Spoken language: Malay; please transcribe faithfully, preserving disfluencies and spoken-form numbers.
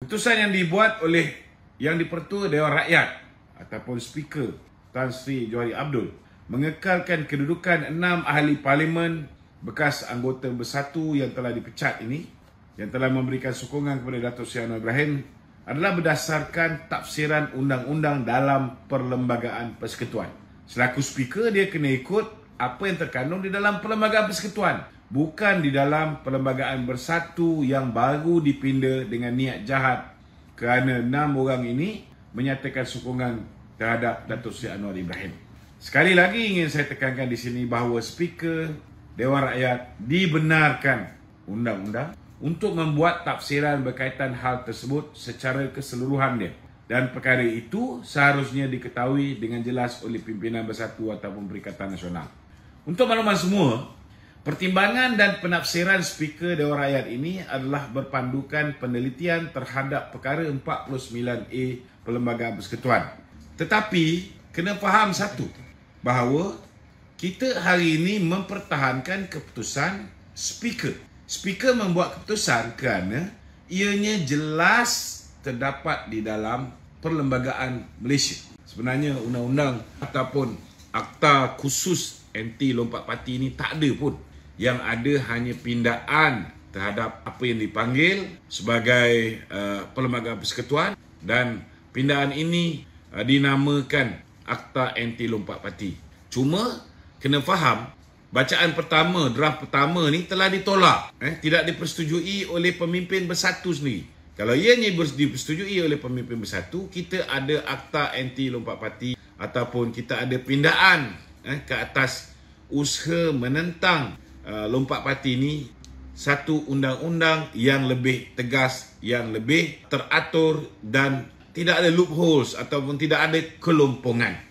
Keputusan yang dibuat oleh Yang di-Pertua Dewan Rakyat ataupun Speaker Tan Sri Johari Abdul mengekalkan kedudukan enam ahli parlimen bekas anggota Bersatu yang telah dipecat ini, yang telah memberikan sokongan kepada Datuk Seri Anwar Ibrahim, adalah berdasarkan tafsiran undang-undang dalam Perlembagaan Persekutuan. Selaku Speaker, dia kena ikut apa yang terkandung di dalam Perlembagaan Persekutuan, bukan di dalam Perlembagaan Bersatu yang baru dipinda dengan niat jahat kerana enam orang ini menyatakan sokongan terhadap Datuk Seri Anwar Ibrahim. Sekali lagi ingin saya tekankan di sini bahawa Speaker Dewan Rakyat dibenarkan undang-undang untuk membuat tafsiran berkaitan hal tersebut secara keseluruhan dia. Dan perkara itu seharusnya diketahui dengan jelas oleh pimpinan Bersatu ataupun Perikatan Nasional. Untuk makluman semua, pertimbangan dan penafsiran Speaker Dewan Rakyat ini adalah berpandukan penelitian terhadap perkara empat puluh sembilan A Perlembagaan Persekutuan. Tetapi, kena faham satu, bahawa kita hari ini mempertahankan keputusan Speaker. Speaker membuat keputusan kerana ianya jelas terdapat di dalam Perlembagaan Malaysia. Sebenarnya undang-undang ataupun akta khusus anti lompat parti ini tak ada pun. Yang ada hanya pindaan terhadap apa yang dipanggil sebagai uh, Perlembagaan Persekutuan, dan pindaan ini uh, dinamakan akta anti lompat parti. Cuma kena faham, bacaan pertama, draft pertama ni telah ditolak, eh, tidak dipersetujui oleh pemimpin Bersatu sendiri. Kalau ianya dipersetujui oleh pemimpin Bersatu, kita ada akta anti lompat parti ataupun kita ada pindaan eh, ke atas usaha menentang uh, lompat parti ini, satu undang-undang yang lebih tegas, yang lebih teratur dan tidak ada loopholes ataupun tidak ada kelompongan.